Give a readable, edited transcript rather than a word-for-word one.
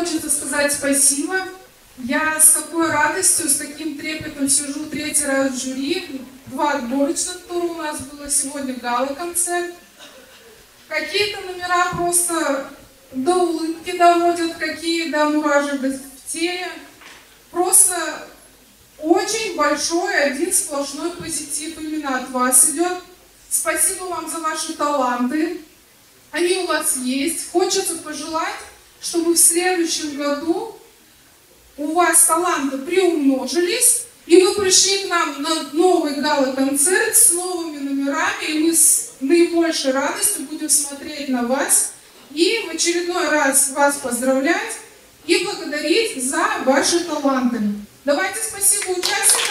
хочется сказать спасибо. Я с такой радостью, с таким трепетом сижу третий раз в жюри. 2 отборочных тура у нас было, сегодня гала-концерт. Какие-то номера просто до улыбки доводят, какие до мурашек в теле. Просто очень большой, один сплошной позитив именно от вас идет. Спасибо вам за ваши таланты. Они у вас есть. Хочется пожелать, чтобы в следующем году у вас таланты приумножились, и вы пришли к нам на новый гала-концерт с новыми номерами, и мы с наибольшей радостью будем смотреть на вас и в очередной раз вас поздравлять и благодарить за ваши таланты. Давайте спасибо участникам.